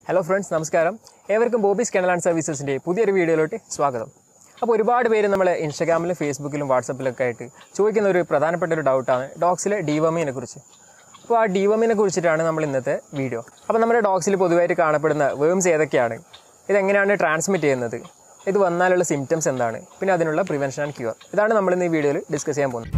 Hello friends, Namaskaram. Everyone Bobby's Kennel and Services Day. Pudhiya വീഡിയോയിലോട്ട് സ്വാഗതം. അപ്പോൾ ഒരുപാട് പേര് നമ്മൾ ഇൻസ്റ്റാഗ്രാമിലും ഫേസ്ബുക്കിലും വാട്സാപ്പിലൊക്കെ ആയിട്ട് ചോദിക്കുന്ന ഒരു പ്രധാനപ്പെട്ട ഒരു ഡൗട്ടാണ് ഡോഗ്സിലെ ഡീവർമിങ്ങിനെ കുറിച്ച്. അപ്പോൾ ആ ഡീവർമിങ്ങിനെ കുറിച്ചിട്ടാണ് നമ്മൾ ഇന്നത്തെ വീഡിയോ. അപ്പോൾ നമ്മുടെ ഡോഗ്സിൽ പൊതുവായിട്ട് കാണപ്പെടുന്ന വേംസ് ഏതൊക്കെയാണ്? ഇതെങ്ങനെയാണ് ട്രാൻസ്മിറ്റ് ചെയ്യുന്നത്? ഇത് വന്നാലുള്ള സിംപ്റ്റംസ് എന്താണ്? പിന്നെ അതിനുള്ള പ്രിവെൻഷൻ ആൻഡ് ക്യൂർ. ഇതാണ് നമ്മൾ ഇന്ന് ഈ വീഡിയോയിൽ ഡിസ്കസ് ചെയ്യാൻ പോകുന്നത്.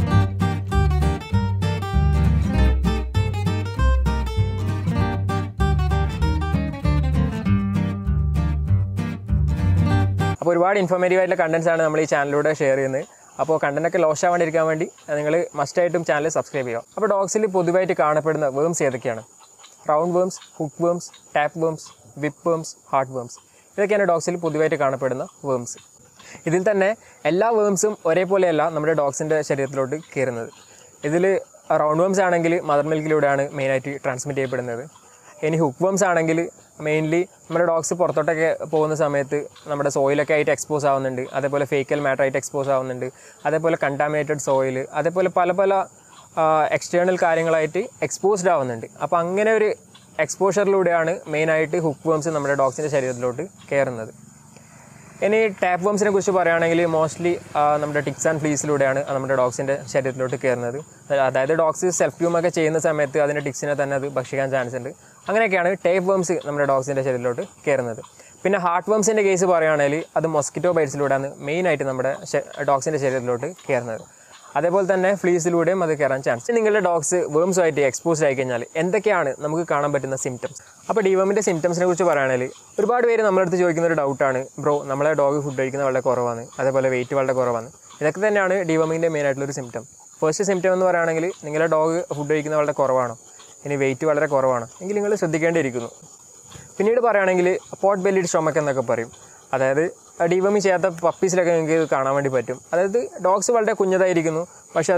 അപ്പോൾ ഒരുപാട് ഇൻഫോർമേറ്റീവ് ആയിട്ടുള്ള കണ്ടൻസ് ആണ് നമ്മൾ ഈ ചാനലിലൂടെ ഷെയർ ചെയ്യുന്നത്. അപ്പോൾ കണ്ടൻറ്റൊക്കെ ലോസ് ആവാണ്ടിരിക്കാൻ വേണ്ടി നിങ്ങൾ മസ്റ്റായിട്ടും ചാനൽ സബ്സ്ക്രൈബ് ചെയ്യുക. അപ്പോൾ ഡോഗ്സിൽ പൊതുവായിട്ട് കാണപ്പെടുന്ന വേംസ് ഏതൊക്കെയാണ്? Roundworms, hookworms, tapeworms, whipworms, heartworms. ഇതൊക്കെയാണ് ഡോഗ്സിൽ പൊതുവായിട്ട് കാണപ്പെടുന്ന വേംസ്. ഇതിൽ തന്നെ എല്ലാ വേംസും ഒരേപോലെയല്ല നമ്മുടെ ഡോഗ്സിൻ്റെ ശരീരത്തിലോട്ട് കയറുന്നത്. ഇതിൽ റൗണ്ട് വേംസ് ആണെങ്കിൽ മദർ മിൽക്കിലൂടെയാണ് മെയിനായിട്ട് ട്രാൻസ്മിറ്റ് ചെയ്യപ്പെടുന്നത്. ഇനി ഹുക്ക് വേംസ് ആണെങ്കിൽ മെയിൻലി നമ്മുടെ ഡോഗ്സ് പുറത്തോട്ടൊക്കെ പോകുന്ന സമയത്ത് നമ്മുടെ സോയിലൊക്കെ ആയിട്ട് എക്സ്പോസ് ആവുന്നുണ്ട്. അതേപോലെ ഫേക്കൽ മാറ്ററായിട്ട് എക്സ്പോസ് ആവുന്നുണ്ട്. അതേപോലെ കണ്ടാമിനേറ്റഡ് സോയിൽ, അതേപോലെ പല പല എക്സ്റ്റേണൽ കാര്യങ്ങളായിട്ട് എക്സ്പോസ്ഡ് ആവുന്നുണ്ട്. അപ്പോൾ അങ്ങനെ ഒരു എക്സ്പോഷറിലൂടെയാണ് മെയിനായിട്ട് ഹുക്ക് വേംസ് നമ്മുടെ ഡോഗ്സിൻ്റെ ശരീരത്തിലോട്ട് കയറുന്നത്. ഇനി tapewormsനെ കുറിച്ച് പറയുകയാണെങ്കിൽ മോസ്റ്റ്ലി നമ്മുടെ ടിക്സ് ആൻഡ് ഫ്ലീസിലൂടെയാണ് നമ്മുടെ ഡോഗ്സിൻ്റെ ശരീരത്തിലോട്ട് കയറുന്നത്. അതായത് ഡോഗ്സ് സെൽഫ് ട്യൂമൊക്കെ ചെയ്യുന്ന സമയത്ത് അതിൻ്റെ ടിക്സിനെ തന്നെ അത് ഭക്ഷിക്കാൻ ചാൻസ് ഉണ്ട്. അങ്ങനെയൊക്കെയാണ് tapeworms നമ്മുടെ ഡോഗ്സിൻ്റെ ശരീരത്തിലോട്ട് കയറുന്നത്. പിന്നെ ഹാർട്ട്വേംസിൻ്റെ കേസ് പറയുകയാണെങ്കിൽ അത് മൊസ്കിറ്റോ ബൈറ്റ്സിലൂടെയാണ് മെയിനായിട്ട് നമ്മുടെ ഡോഗ്സിൻ്റെ ശരീരത്തിലോട്ട് കയറുന്നത്. അതേപോലെ തന്നെ ഫ്ലീസിലൂടെയും അത് കയറാൻ ചാൻസ്. നിങ്ങളുടെ ഡോഗ്സ് വേംസുമായിട്ട് എക്സ്പോസ്ഡ് ആയി കഴിഞ്ഞാൽ എന്തൊക്കെയാണ് നമുക്ക് കാണാൻ പറ്റുന്ന സിംറ്റംസ്? അപ്പോൾ ഡീവർമിൻ്റെ സിംറ്റംസിനെ കുറിച്ച് പറയുകയാണെങ്കിൽ ഒരുപാട് പേര് നമ്മളടുത്ത് ചോദിക്കുന്ന ഒരു ഡൗട്ടാണ്, ബ്രോ നമ്മളെ ഡോഗ് ഫുഡ് കഴിക്കുന്ന വളരെ കുറവാണ്, അതേപോലെ വെയിറ്റ് വളരെ കുറവാണ്. ഇതൊക്കെ തന്നെയാണ് ഡീവർമിങ്ങിൻ്റെ മെയിനായിട്ടുള്ളൊരു സിംറ്റം. ഫസ്റ്റ് സിംറ്റം എന്ന് പറയുകയാണെങ്കിൽ നിങ്ങളുടെ ഡോഗ് ഫുഡ് കഴിക്കുന്ന വളരെ കുറവാണോ, ഇനി വെയിറ്റ് വളരെ കുറവാണ് എങ്കിൽ നിങ്ങൾ ശ്രദ്ധിക്കേണ്ടിയിരിക്കുന്നു. പിന്നീട് പറയുകയാണെങ്കിൽ potbelly സ്റ്റൊമക്ക് എന്നൊക്കെ പറയും. അതായത് ഡീവർമിങ് ചെയ്യാത്ത പപ്പീസിലൊക്കെ നിങ്ങൾക്ക് കാണാൻ വേണ്ടി പറ്റും. അതായത് ഡോഗ്സ് വളരെ കുഞ്ഞതായിരിക്കുന്നു, പക്ഷേ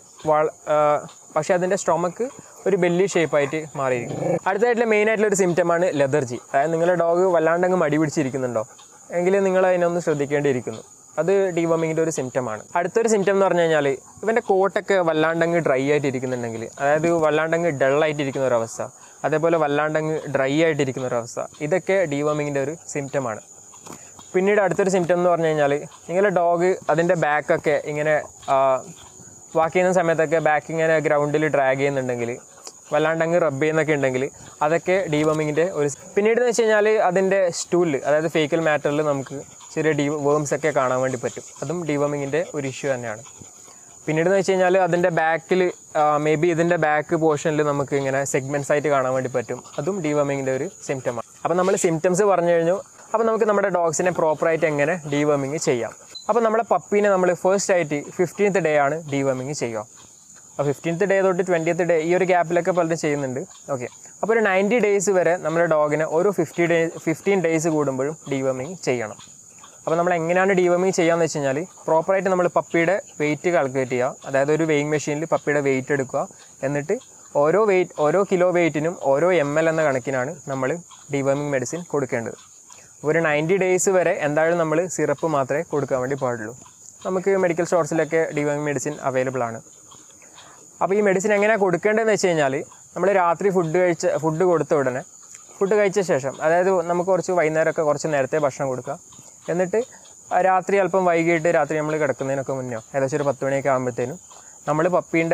അതിൻ്റെ സ്റ്റൊമക്ക് ഒരു ബെല്ലി ഷേപ്പായിട്ട് മാറിയിരിക്കും. അടുത്തതായിട്ടുള്ള മെയിനായിട്ടുള്ളൊരു സിംറ്റമാണ് ലെതർജി. അതായത് നിങ്ങളുടെ ഡോഗ് വല്ലാണ്ടങ്ങ് മടി പിടിച്ചിരിക്കുന്നുണ്ടോ എങ്കിൽ നിങ്ങൾ അതിനൊന്ന് ശ്രദ്ധിക്കേണ്ടിയിരിക്കുന്നു. അത് ഡീവർമിങ്ങിൻ്റെ ഒരു സിംറ്റമാണ്. അടുത്തൊരു സിംറ്റം എന്ന് പറഞ്ഞു കഴിഞ്ഞാൽ ഇവൻ്റെ കോട്ടൊക്കെ വല്ലാണ്ടങ്ങ് ഡ്രൈ ആയിട്ടിരിക്കുന്നുണ്ടെങ്കിൽ, അതായത് വല്ലാണ്ടങ്ങ് ഡള്ളായിട്ടിരിക്കുന്ന ഒരവസ്ഥ, അതേപോലെ വല്ലാണ്ടങ്ങ് ഡ്രൈ ആയിട്ടിരിക്കുന്ന ഒരവസ്ഥ, ഇതൊക്കെ ഡീവർമിങ്ങിൻ്റെ ഒരു സിംറ്റമാണ്. പിന്നീട് അടുത്തൊരു സിംറ്റം എന്ന് പറഞ്ഞു കഴിഞ്ഞാൽ നിങ്ങളുടെ ഡോഗ് അതിൻ്റെ ബാക്കൊക്കെ ഇങ്ങനെ വാക്ക് ചെയ്യുന്ന സമയത്തൊക്കെ ബാക്ക് ഇങ്ങനെ ഗ്രൗണ്ടിൽ ഡ്രാഗ് ചെയ്യുന്നുണ്ടെങ്കിൽ, വല്ലാണ്ടങ്ങ് റബ്ബ് ചെയ്യുന്നൊക്കെ ഉണ്ടെങ്കിൽ അതൊക്കെ ഡീവർമിങ്ങിൻ്റെ ഒരു. പിന്നീട് എന്ന് വെച്ച് കഴിഞ്ഞാൽ അതിൻ്റെ സ്റ്റൂളിൽ, അതായത് ഫേക്കൽ മാറ്ററിൽ നമുക്ക് ചെറിയ വേംസൊക്കെ കാണാൻ വേണ്ടി പറ്റും. അതും ഡീവർമിങ്ങിൻ്റെ ഒരു ഇഷ്യൂ തന്നെയാണ്. പിന്നീട് എന്ന് വെച്ച് കഴിഞ്ഞാൽ അതിൻ്റെ ബാക്കിൽ മേ ബി ഇതിൻ്റെ ബാക്ക് പോർഷനിൽ നമുക്ക് ഇങ്ങനെ സെഗ്മെൻറ്റ്സ് ആയിട്ട് കാണാൻ വേണ്ടി പറ്റും. അതും ഡീവർമിങ്ങിൻ്റെ ഒരു സിംറ്റമാണ്. അപ്പോൾ നമ്മൾ സിംറ്റംസ് പറഞ്ഞു കഴിഞ്ഞു. അപ്പോൾ നമുക്ക് നമ്മുടെ ഡോഗ്സിനെ പ്രോപ്പറായിട്ട് എങ്ങനെ ഡീവർമിങ് ചെയ്യാം? അപ്പോൾ നമ്മുടെ പപ്പീനെ നമ്മൾ ഫസ്റ്റ് ആയിട്ട് 15th ഡേ ആണ് ഡീവർമിങ് ചെയ്യുക. അപ്പോൾ 15th ഡേ തൊട്ട് 20th ഡേ ഈ ഒരു ഗ്യാപ്പിലൊക്കെ പലരും ചെയ്യുന്നുണ്ട്. ഓക്കെ, അപ്പോൾ ഒരു 90 ഡേയ്സ് വരെ നമ്മുടെ ഡോഗിനെ ഓരോ 15 ഡേയ്സ് കൂടുമ്പോഴും ഡീവർമിങ് ചെയ്യണം. അപ്പോൾ നമ്മൾ എങ്ങനെയാണ് ഡീവർമിങ് ചെയ്യാമെന്ന് വെച്ച് കഴിഞ്ഞാൽ പ്രോപ്പറായിട്ട് നമ്മൾ പപ്പിയുടെ വെയിറ്റ് കാൽക്കുലേറ്റ് ചെയ്യുക. അതായത് ഒരു വെയിങ് മെഷീനിൽ പപ്പിയുടെ വെയിറ്റ് എടുക്കുക. എന്നിട്ട് ഓരോ കിലോ വെയിറ്റിനും ഓരോ ml എന്ന കണക്കിനാണ് നമ്മൾ ഡീവർമിങ് മെഡിസിൻ കൊടുക്കേണ്ടത്. ഒരു 90 ഡേയ്സ് വരെ എന്തായാലും നമ്മൾ സിറപ്പ് മാത്രമേ കൊടുക്കാൻ വേണ്ടി പാടുള്ളൂ. നമുക്ക് മെഡിക്കൽ സ്റ്റോർസിലൊക്കെ ഡീവർമിങ് മെഡിസിൻ അവൈലബിൾ ആണ്. അപ്പോൾ ഈ മെഡിസിൻ എങ്ങനെയാണ് കൊടുക്കേണ്ടതെന്ന് വെച്ച് കഴിഞ്ഞാൽ നമ്മൾ രാത്രി ഫുഡ് കൊടുത്ത ഉടനെ, ഫുഡ് കഴിച്ച ശേഷം, അതായത് നമുക്ക് വൈകുന്നേരമൊക്കെ കുറച്ച് നേരത്തെ ഭക്ഷണം കൊടുക്കുക. എന്നിട്ട് രാത്രി അല്പം വൈകിട്ട് രാത്രി നമ്മൾ കിടക്കുന്നതിനൊക്കെ മുന്നേ ഏകദേശം ഒരു 10 മണിയൊക്കെ ആകുമ്പോഴത്തേനും നമ്മൾ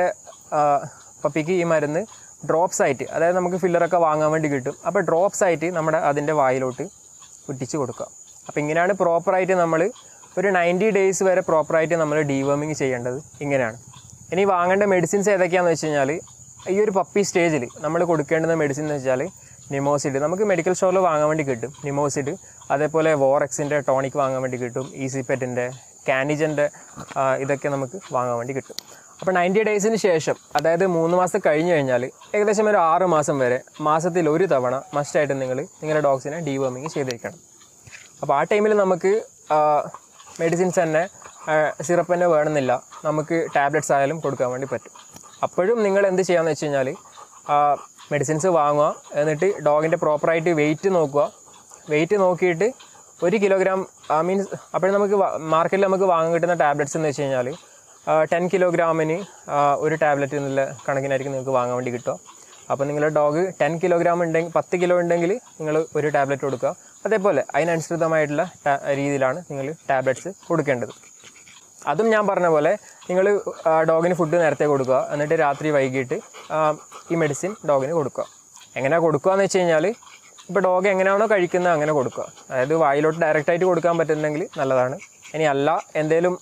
പപ്പിക്ക് ഈ മരുന്ന് ഡ്രോപ്സ് ആയിട്ട്, അതായത് നമുക്ക് ഫില്ലറൊക്കെ വാങ്ങാൻ വേണ്ടി കിട്ടും. അപ്പോൾ ഡ്രോപ്സ് ആയിട്ട് അതിൻ്റെ വായിലോട്ട് ഉറ്റിച്ച് കൊടുക്കുക. അപ്പോൾ ഇങ്ങനെയാണ് പ്രോപ്പറായിട്ട് നമ്മൾ ഒരു 90 ഡേയ്സ് വരെ പ്രോപ്പറായിട്ട് നമ്മൾ ഡീവർമിങ് ചെയ്യേണ്ടത്. ഇങ്ങനെയാണ്. ഇനി വാങ്ങേണ്ട മെഡിസിൻസ് ഏതൊക്കെയാണെന്ന് വെച്ച് കഴിഞ്ഞാൽ ഈ ഒരു പപ്പി സ്റ്റേജിൽ നമ്മൾ കൊടുക്കേണ്ടുന്ന മെഡിസിൻ എന്ന് വെച്ചാൽ നിമോസിഡ്, നമുക്ക് മെഡിക്കൽ സ്റ്റോറിൽ വാങ്ങാൻ വേണ്ടി കിട്ടും. നിമോസിഡ്, അതേപോലെ വോറക്സിൻ്റെ ടോണിക് വാങ്ങാൻ വേണ്ടി കിട്ടും. ഈസി പെറ്റിൻ്റെ, കാനിജൻ്റെ ഇതൊക്കെ നമുക്ക് വാങ്ങാൻ വേണ്ടി കിട്ടും. അപ്പോൾ 90 ഡേയ്സിന് ശേഷം, അതായത് 3 മാസം കഴിഞ്ഞ് കഴിഞ്ഞാൽ ഏകദേശം ഒരു 6 മാസം വരെ മാസത്തിൽ ഒരു തവണ മസ്റ്റായിട്ട് നിങ്ങളുടെ ഡോഗ്സിനെ ഡീവർമിങ് ചെയ്തിരിക്കണം. അപ്പോൾ ആ ടൈമിൽ നമുക്ക് മെഡിസിൻസ് തന്നെ സിറപ്പ് തന്നെ വേണമെന്നില്ല, നമുക്ക് ടാബ്ലറ്റ്സ് ആയാലും കൊടുക്കാൻ വേണ്ടി പറ്റും. അപ്പോഴും നിങ്ങൾ എന്ത് ചെയ്യാമെന്ന് വെച്ച് കഴിഞ്ഞാൽ മെഡിസിൻസ് വാങ്ങുക. എന്നിട്ട് ഡോഗിൻ്റെ പ്രോപ്പറായിട്ട് വെയിറ്റ് നോക്കുക. വെയിറ്റ് നോക്കിയിട്ട് 1 കിലോഗ്രാം മീൻസ് അപ്പോഴും നമുക്ക് മാർക്കറ്റിൽ നമുക്ക് വാങ്ങാൻ കിട്ടുന്ന ടാബ്ലറ്റ്സ് എന്ന് വെച്ച് കഴിഞ്ഞാൽ 10 കിലോഗ്രാമിന് ഒരു ടാബ്ലറ്റ് എന്നുള്ള കണക്കിനായിരിക്കും നിങ്ങൾക്ക് വാങ്ങാൻ വേണ്ടി കിട്ടുക. അപ്പോൾ നിങ്ങളുടെ ഡോഗ് 10 കിലോഗ്രാം ഉണ്ടെങ്കിൽ 10 കിലോ ഉണ്ടെങ്കിൽ നിങ്ങൾ ഒരു ടാബ്ലറ്റ് കൊടുക്കുക. അതേപോലെ അതിനനുസൃതമായിട്ടുള്ള രീതിയിലാണ് നിങ്ങൾ ടാബ്ലറ്റ്സ് കൊടുക്കേണ്ടത്. അതും ഞാൻ പറഞ്ഞ പോലെ നിങ്ങൾ ഡോഗിന് ഫുഡ് നേരത്തെ കൊടുക്കുക, എന്നിട്ട് രാത്രി വൈകിട്ട് ഈ മെഡിസിൻ ഡോഗിന് കൊടുക്കുക. എങ്ങനെയാണ് കൊടുക്കുക എന്ന് വെച്ച് കഴിഞ്ഞാൽ ഇപ്പോൾ ഡോഗ് എങ്ങനെയാണോ കഴിക്കുന്നത് അങ്ങനെ കൊടുക്കുക. അതായത് വായിലോട്ട് ഡയറക്റ്റായിട്ട് കൊടുക്കാൻ പറ്റുന്നെങ്കിൽ നല്ലതാണ്. ഇനി അല്ല എന്തെങ്കിലും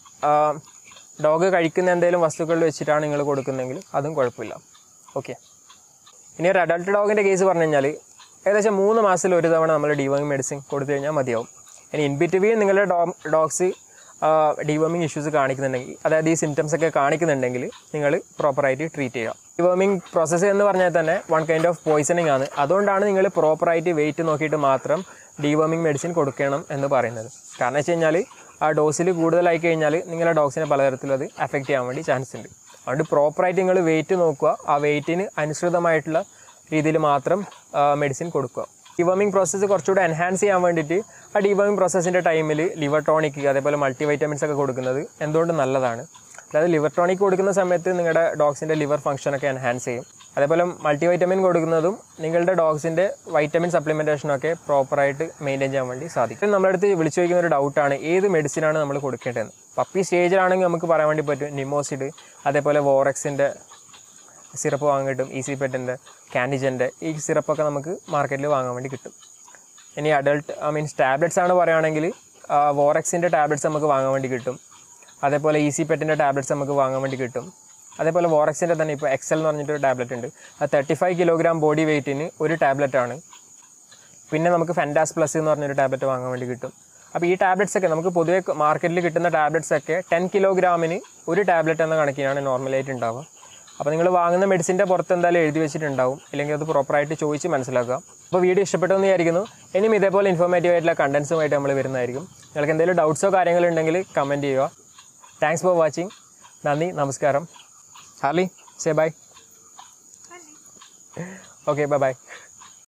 ഡോഗ് കഴിക്കുന്ന എന്തെങ്കിലും വസ്തുക്കളിൽ വെച്ചിട്ടാണ് നിങ്ങൾ കൊടുക്കുന്നതെങ്കിൽ അതും കുഴപ്പമില്ല. ഓക്കെ. ഇനി ഒരു അഡൾട്ട് ഡോഗിൻ്റെ കേസ് പറഞ്ഞു കഴിഞ്ഞാൽ ഏകദേശം 3 മാസത്തിൽ ഒരു തവണ നമ്മൾ ഡിവോമിങ് മെഡിസിൻ കൊടുത്തു കഴിഞ്ഞാൽ മതിയാവും. ഇനി ഇൻ ബിറ്റ്വീൻ നിങ്ങളുടെ ഡോഗ്സ് ഡിവോമിങ് ഇഷ്യൂസ് കാണിക്കുന്നുണ്ടെങ്കിൽ, അതായത് ഈ സിംറ്റംസ് ഒക്കെ കാണിക്കുന്നുണ്ടെങ്കിൽ നിങ്ങൾ പ്രോപ്പറായിട്ട് ട്രീറ്റ് ചെയ്യുക. ഡിവോമിങ് പ്രോസസ്സ് എന്ന് പറഞ്ഞാൽ തന്നെ വൺ കൈൻഡ് ഓഫ് പോയ്സണിങ് ആണ്. അതുകൊണ്ടാണ് നിങ്ങൾ പ്രോപ്പറായിട്ട് വെയിറ്റ് നോക്കിയിട്ട് മാത്രം ഡിവോമിങ് മെഡിസിൻ കൊടുക്കണം എന്ന് പറയുന്നത്. കാരണം വെച്ച് കഴിഞ്ഞാൽ ആ ഡോസിൽ കൂടുതലായി കഴിഞ്ഞാൽ നിങ്ങളുടെ ഡോഗ്സിനെ പലതരത്തിലും അത് അഫക്റ്റ് ചെയ്യാൻ വേണ്ടി ചാൻസ് ഉണ്ട്. അതുകൊണ്ട് പ്രോപ്പറായിട്ട് നിങ്ങൾ വെയിറ്റ് നോക്കുക, ആ വെയിറ്റിന് അനുസൃതമായിട്ടുള്ള രീതിയിൽ മാത്രം മെഡിസിൻ കൊടുക്കുക. ഡിവോമിങ് പ്രോസസ്സ് കുറച്ചുകൂടെ എൻഹാൻസ് ചെയ്യാൻ വേണ്ടിയിട്ട് ആ ഡിവോമിങ് പ്രോസസ്സിൻ്റെ ടൈമിൽ ലിവർ ടോണിക് അതേപോലെ മൾട്ടി വൈറ്റമിൻസ് ഒക്കെ കൊടുക്കുന്നത് എന്തുകൊണ്ട് നല്ലതാണ്. അതായത് ലിവർ ടോണിക് കൊടുക്കുന്ന സമയത്ത് നിങ്ങളുടെ ഡോഗ്സിൻ്റെ ലിവർ ഫംഗ്ഷനൊക്കെ എൻഹാൻസ് ചെയ്യും. അതേപോലെ മൾട്ടി വൈറ്റമിൻ കൊടുക്കുന്നതും നിങ്ങളുടെ ഡോഗ്സിൻ്റെ വൈറ്റമിൻ സപ്ലിമെൻറ്റേഷനൊക്കെ പ്രോപ്പറായിട്ട് മെയിൻറ്റെയിൻ ചെയ്യാൻ വേണ്ടി സാധിക്കും. നമ്മുടെ അടുത്ത് വിളിച്ചു ചോദിക്കുന്ന ഒരു ഡൗട്ടാണ് ഏത് മെഡിസിനാണ് നമ്മൾ കൊടുക്കേണ്ടതെന്ന്. പപ്പി സ്റ്റേജിലാണെങ്കിൽ നമുക്ക് പറയാൻ വേണ്ടി പറ്റും നിമോസിഡ്, അതേപോലെ വോറക്സിൻ്റെ സിറപ്പ് വാങ്ങാൻ കിട്ടും, ഈസി പെറ്റിൻ്റെ, കാൻഡിജൻ്റെ ഈ സിറപ്പൊക്കെ നമുക്ക് മാർക്കറ്റിൽ വാങ്ങാൻ വേണ്ടി കിട്ടും. ഇനി അഡൾട്ട് മീൻസ് ടാബ്ലറ്റ്സ് ആണ് പറയുകയാണെങ്കിൽ വോറക്സിൻ്റെ ടാബ്ലറ്റ്സ് നമുക്ക് വാങ്ങാൻ വേണ്ടി കിട്ടും. അതേപോലെ ഈസി പെറ്റിൻ്റെ ടാബ്ലറ്റ്സ് നമുക്ക് വാങ്ങാൻ വേണ്ടി കിട്ടും. അതേപോലെ വോറക്സിൻ്റെ തന്നെ ഇപ്പോൾ എക്സൽ എന്ന് പറഞ്ഞിട്ടൊരു ടാബ്ലറ്റ് ഉണ്ട്. അത് 35 കിലോഗ്രാം ബോഡി വെയ്റ്റിന് ഒരു ടാബ്ലറ്റാണ്. പിന്നെ നമുക്ക് ഫെൻഡാസ് പ്ലസ് എന്ന് പറഞ്ഞൊരു ടാബ്ലറ്റ് വാങ്ങാൻ വേണ്ടി കിട്ടും. അപ്പോൾ ഈ ടാബ്ലറ്റ്സ് ഒക്കെ നമുക്ക് പൊതുവെ മാർക്കറ്റിൽ കിട്ടുന്ന ടാബ്ലറ്റ്സ് ഒക്കെ 10 കിലോഗ്രാമിന് ഒരു ടാബ്ലറ്റ് എന്ന കണക്കിനാണ് നോർമലായിട്ട് ഉണ്ടാവുക. അപ്പോൾ നിങ്ങൾ വാങ്ങുന്ന മെഡിസിൻ്റെ പുറത്ത് എന്തായാലും എഴുതി വെച്ചിട്ടുണ്ടാവും, ഇല്ലെങ്കിൽ അത് പ്രോപ്പറായിട്ട് ചോദിച്ച് മനസ്സിലാക്കുക. അപ്പോൾ വീഡിയോ ഇഷ്ടപ്പെട്ടെന്ന് വിചാരിക്കുന്നു. ഇനിയും ഇതേപോലെ ഇൻഫോർമേറ്റീവ് ആയിട്ടുള്ള കണ്ടൻസുമായിട്ട് നമ്മൾ വരുന്നതായിരിക്കും. നിങ്ങൾക്ക് എന്തെങ്കിലും ഡൗട്ട്സോ കാര്യങ്ങളുണ്ടെങ്കിൽ കമൻറ്റ് ചെയ്യുക. Thanks for watching. നന്ദി, നമസ്കാരം. Harley, say bye. Okay, bye by.